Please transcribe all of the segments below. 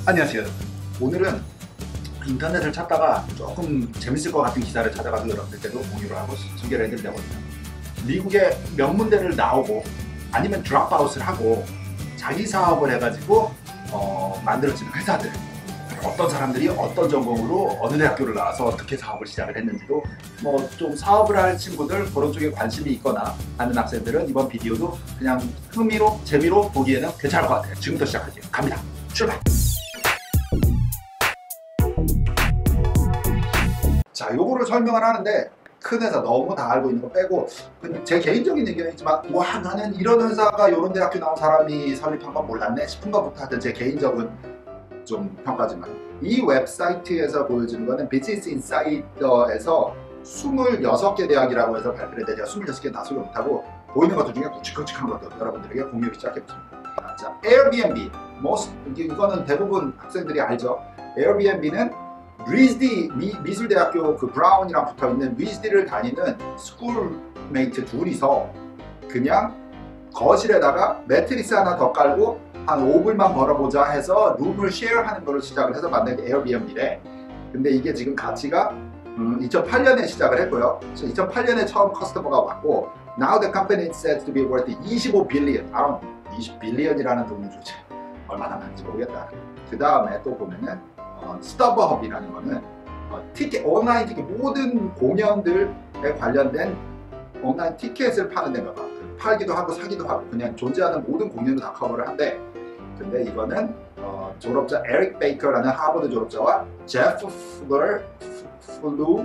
안녕하세요. 오늘은 인터넷을 찾다가 조금 재밌을 것 같은 기사를 찾아가지고 여러분들께도 공유를 하고 소개를 해드리려거든요. 미국의 명문대를 나오고 아니면 드롭아웃을 하고 자기 사업을 해가지고 만들어지는 회사들, 어떤 사람들이 어떤 전공으로 어느 대학교를 나와서 어떻게 사업을 시작을 했는지도 뭐 좀 사업을 할 친구들, 그런 쪽에 관심이 있거나 하는 학생들은 이번 비디오도 그냥 흥미로 재미로 보기에는 괜찮을 것 같아요. 지금부터 시작할게요. 갑니다. 출발! 자, 요거를 설명을 하는데 큰 회사 너무 다 알고 있는 거 빼고 제 개인적인 의견이지만 와, 나는 이런 회사가 이런 대학교 나온 사람이 설립한 건 몰랐네 싶은 것부터 하여튼 제 개인적인 좀 평가지만, 이 웹사이트에서 보여주는 거는 비즈니스 인사이더에서 26개 대학이라고 해서 발표를 했는데 제가 26개는 다 소개 못하고 보이는 것들 중에 굵직굵직한 것들 여러분들에게 공유를 시작해보겠습니다. 자, 에어비앤비, 이거는 대부분 학생들이 알죠. 에어비앤비는 리즈디 미술대학교 그 브라운이랑 붙어있는 리즈디를 다니는 스쿨메이트 둘이서 그냥 거실에다가 매트리스 하나 더 깔고 한 5불만 벌어보자 해서 룸을 쉐어하는 거를 시작을 해서 만든 게 에어비앤비래. 근데 이게 지금 가치가 2008년에 시작을 했고요. 2008년에 처음 커스터머가 왔고 Now the company is said to be worth 25 billion. 20 빌리언이라는 돈이 도대체 얼마나 많은지 모르겠다. 그 다음에 또 보면은 스타버헙이라는 거는 티켓, 온라인 티켓, 모든 공연들에 관련된 온라인 티켓을 파는 데가 봐. 팔기도 하고 사기도 하고 그냥 존재하는 모든 공연을 다 커버를 한대. 근데 이거는 졸업자 에릭 베이커라는 하버드 졸업자와 제프 플루,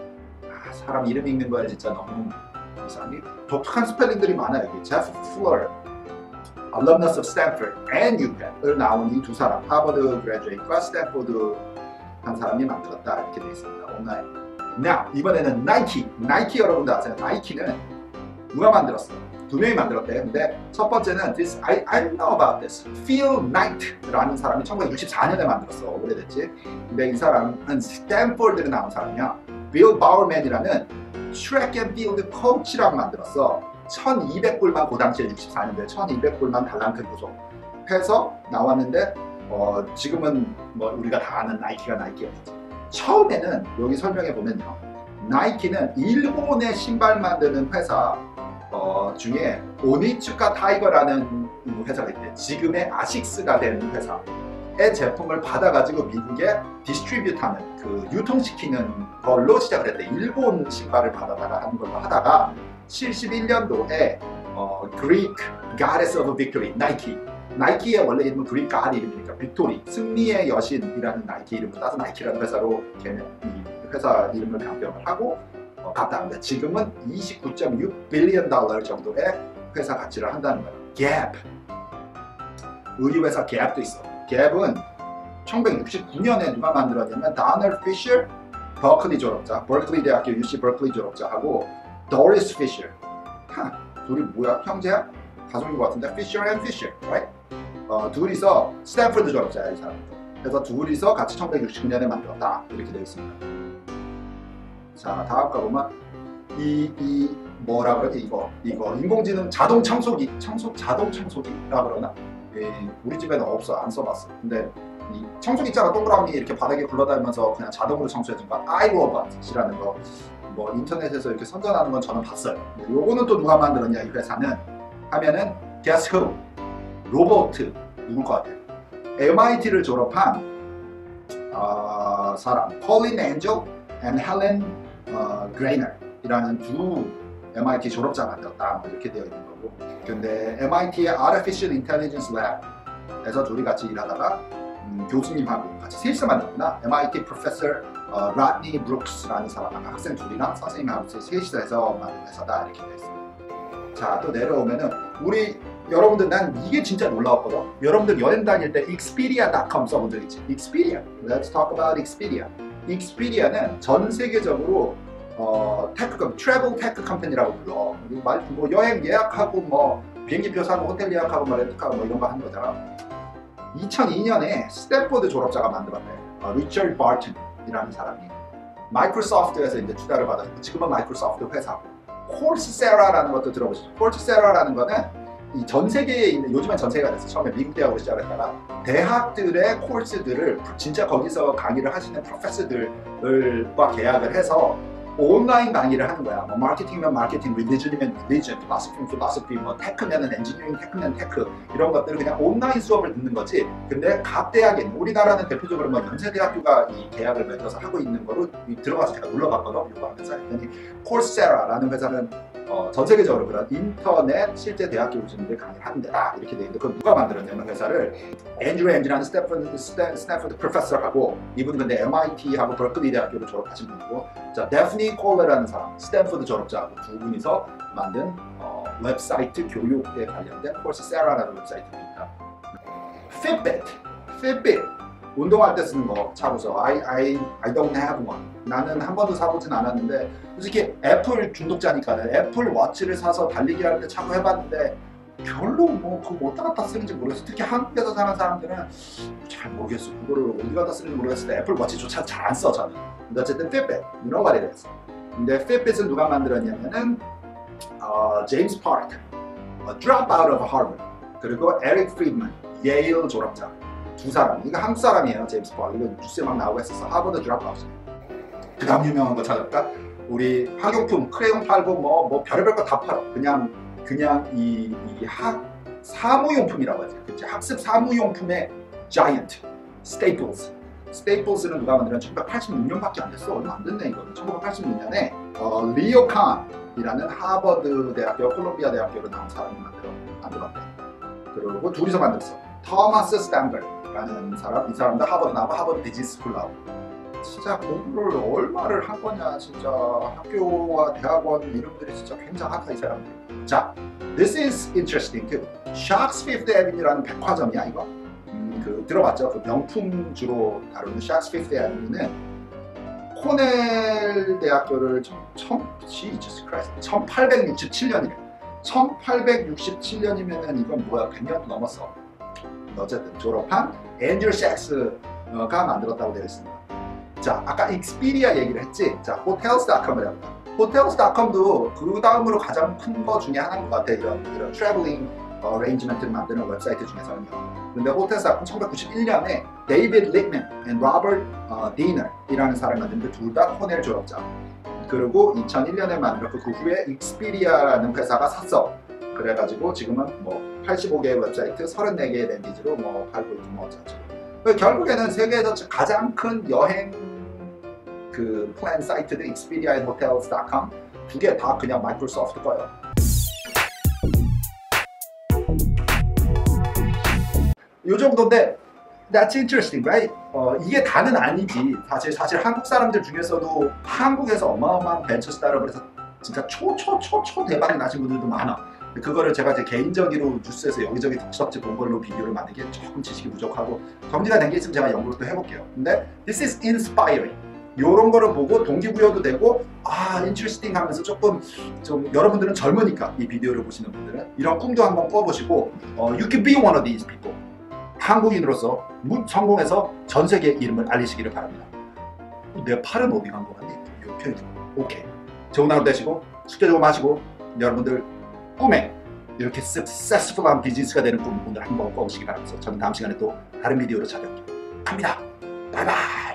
사람 이름 읽는 거야 진짜 너무 이상하게 독특한 스펠링들이 많아요. 여기 제프 플러, alumnus of Stanford and UPenn을 나온 이 두 사람, 하버드 그래주에이트와 스탠포드 한 사람이 만들었다 이렇게 되어 있습니다. 온라인. 이번에는 나이키 여러분들 아세요? 나이키는 누가 만들었어? 두 명이 만들었대. 근데 첫 번째는 I don't know about this, Phil Knight라는 사람이 1964년에 만들었어. 오래됐지. 근데 이 사람은 스탠포드에 나온 사람이야. 빌 바우먼이라는 트랙 앤 필드 코치랑 만들었어. 1200불만, 그 당시에 64년도에 1200불만 달랑 큰 구속 해서 나왔는데 지금은 뭐 우리가 다 아는 나이키가 나이키였지. 처음에는 여기 설명해 보면요, 나이키는 일본의 신발 만드는 회사 중에 오니츠카 타이거라는 회사가 있대. 지금의 아식스가 된 회사의 제품을 받아가지고 미국에 디스트리뷰트하는, 그 유통시키는 걸로 시작을 했대. 일본 신발을 받아다가 하는 걸로 하다가 71년도에 그릭 가데스 오브 빅토리, 나이키의 원래 이름은 그릭 가드 이름이니까 빅토리, 승리의 여신이라는 나이키 이름을 따서 나이키라는 회사로 걔네 이 회사 이름을 변경을 하고 갔다 합니다. 지금은 29.6 빌리언 달러 정도의 회사 가치를 한다는 거예요. 갭, 의류회사 갭도 있어. 갭은 1969년에 누가 만들었냐면 다널드 피셔, 버클리 졸업자, 버클리 대학교 UC 버클리 졸업자하고 도리스 피셔, 둘이 뭐야? 형제야? 가족인 것 같은데? 피셔 앤 피셔, right? 둘이서 스탠포드 졸업자야, 이 사람. 그래서 둘이서 같이 1969년에 만들었다 이렇게 되어 있습니다. 자, 다음 가보면 이 뭐라 그러지? 이거 인공지능 자동 청소기라 그러나? 우리 집에는 없어, 안 써봤어. 근데 이 청소기 있잖아, 동그라미 이렇게 바닥에 굴러다니면서 그냥 자동으로 청소해준 거, 아이로봇이라는 거, 뭐 인터넷에서 이렇게 선전하는 건 저는 봤어요. 근데 요거는 또 누가 만들었냐, 이 회사는 하면은 Guess who? 로보트 누굴 것 같아요? MIT를 졸업한 사람, 콜린 엔젤 and 헬렌 그레이너이라는 두 MIT 졸업자가 만들었다 이렇게 되어 있는 거고. 근데 MIT의 Artificial Intelligence Lab에서 둘이 같이 일하다가 교수님하고 같이 셋이서 만들었구나. MIT Professor 라드니 브룩스라는 사람, 학생 둘이랑 선생님하고 셋이서 해서 만든 회사다 이렇게 되어 있습니다. 자, 또 내려오면은 여러분들, 난 이게 진짜 놀라웠거든. 여러분들 여행 다닐 때 expedia.com 써본 적 있지? Expedia. Let's talk about Expedia. Expedia는 전 세계적으로 트래블 테크 컴퍼니라고 불러. 뭐 여행 예약하고 뭐 비행기표 사고 호텔 예약하고 뭐 렌트카고 뭐 이런 거 하는 거잖아. 2002년에 스탠포드 졸업자가 만들었대. 리처드 바튼이라는 사람이 마이크로소프트에서 이제 투자를 받았고 지금은 마이크로소프트 회사고. 콜세라라는 것도 들어보시죠. 콜세라라는 거는 이 전 세계에 있는, 요즘엔 전 세계가 됐어. 처음에 미국 대학으로 시작했다가 대학들의 코र्스들을 진짜 거기서 강의를 하시는 프로페서들과 계약을 해서 온라인 강의를 하는 거야. 뭐 마케팅이면 마케팅, 릴리전이면 릴리전, 필로소피면 필로소피, 뭐 테크면은 엔지니어링, 테크면 테크, 이런 것들을 그냥 온라인 수업을 듣는 거지. 근데 각 대학에, 우리나라는 대표적으로 뭐 연세대학교가 이 계약을 맺어서 하고 있는 거로 들어가서 제가 눌러봤거든요. 이거 하면서 했더니 콜세라라는 회사는 전 세계적으로 그런 인터넷 실제 대학교 교수님들 강의를 하는 데다 이렇게 돼 있는데, 그건 누가 만들었냐면 회사를 앤드류 앤지라는 스탠포드 프로페서하고, 이분은 근데 MIT하고 버클리 대학교를 졸업하신 분이고, 자 데프니 콜러라는 사람, 스탠포드 졸업자하고 두 분이서 만든 웹사이트 교육에 관련된 콜세라라는 웹사이트입니다. Fitbit 운동할 때 쓰는 거 차고서 I don't have one. 나는 한 번도 사보진 않았는데, 솔직히 애플 중독자니까 애플 워치를 사서 달리기 할 때 차고 해봤는데 별로 뭐 그거 못 갖다 쓰는지 모르겠어. 특히 한국에서 사는 사람들은 잘 모르겠어. 그거를 어디 갖다 쓰는지 모르겠는데 애플 워치조차 잘 안 써 저는. 근데 어쨌든 Fitbit, you know what it is. 근데 Fitbit은 누가 만들었냐면은 제임스 파크, drop out of Harvard, 그리고 에릭 프리드만, 예일 졸업자. 두 사람. 이거 한국 사람이에요. 제임스 파크. 이거 뉴스에 막 나오고 했었어. 하버드 드롭아웃. 그 다음 유명한 거 찾아볼까? 우리 학용품, 크레용 팔고 뭐 별의별 거 다 팔아. 그냥 이 사무용품이라고 하지. 그치? 학습 사무용품의 자이언트, 스테이플스. 스테이플스는 누가 만들었냐면 1986년밖에 안 됐어. 얼마 안 됐네 이거는. 1986년에 리오 칸이라는 하버드 대학교, 콜롬비아 대학교로 나온 사람이 만들었대. 그리고 둘이서 만들었어. 토마스 스탠버드라는 사람, 이 사람도 하버드 나오고 하버드 비즈니스 스쿨 나오고. 진짜 공부를 얼마를 한 거냐. 진짜 학교와 대학원 이름들이 진짜 굉장하다 이 사람들. 자, this is interesting too. Saks Fifth Avenue라는 백화점이야 이거. 그 들어봤죠? 그 명품 주로 다루는 Saks Fifth Avenue는 코넬 대학교를 1867년이래. 1867년이면은 이건 뭐야? 100년도 넘었어. 어쨌든 졸업한 앤드류 샥스가 만들었다고 되어 있습니다. 자, 아까 익스피디아 얘기를 했지. 자, hotels.com을 해봅니다. hotels.com도 그 다음으로 가장 큰 거 중에 하나인 것 같아. 이런 트래블링 어레인지먼트를 만드는 웹사이트 중에서는요. 근데 hotels.com 1991년에 데이비드 릭맨 앤 로버트 디너이라는 사람이 만드는데 둘 다 코넬 졸업자. 그리고 2001년에 만들었고 그 후에 익스피디아라는 회사가 샀어. 그래가지고 지금은 뭐 85개의 웹사이트, 34개의 랜디지로 뭐 팔고 있고 뭐 어쩌고. 결국에는 세계에서 가장 큰 여행 그 플랜 사이트들 익스피디아 앤 hotels.com 두 개 다 그냥 마이크로소프트 거예요. 요 정도인데 that's interesting, right? 이게 다는 아니지. 사실 한국 사람들 중에서도 한국에서 어마어마한 벤처 스타트업을 해서 진짜 초 대박이 나신 분들도 많아. 그거를 제가 제 개인적으로 뉴스에서 여기저기 덕지덕지 본 걸로 비디오를 만들기에 조금 지식이 부족하고 정리가 된 게 있으면 제가 연구를 또 해볼게요. 근데 this is inspiring. 요런 거를 보고 동기부여도 되고 interesting 하면서 조금 좀 여러분들은 젊으니까 이 비디오를 보시는 분들은 이런 꿈도 한번 꿔보시고 you can be one of these people. 한국인으로서 성공해서 전 세계 이름을 알리시기를 바랍니다. 내 팔은 어디 간 거 같니? 이렇게 오케이. 좋은 하루 되시고 숙제 좀 마시고 여러분들 꿈에 이렇게 successful한 비즈니스가 되는 꿈 오늘 한번 꿔보시기 바랍니다. 저는 다음 시간에 또 다른 비디오로 찾아올게요. 갑니다. 바이바이.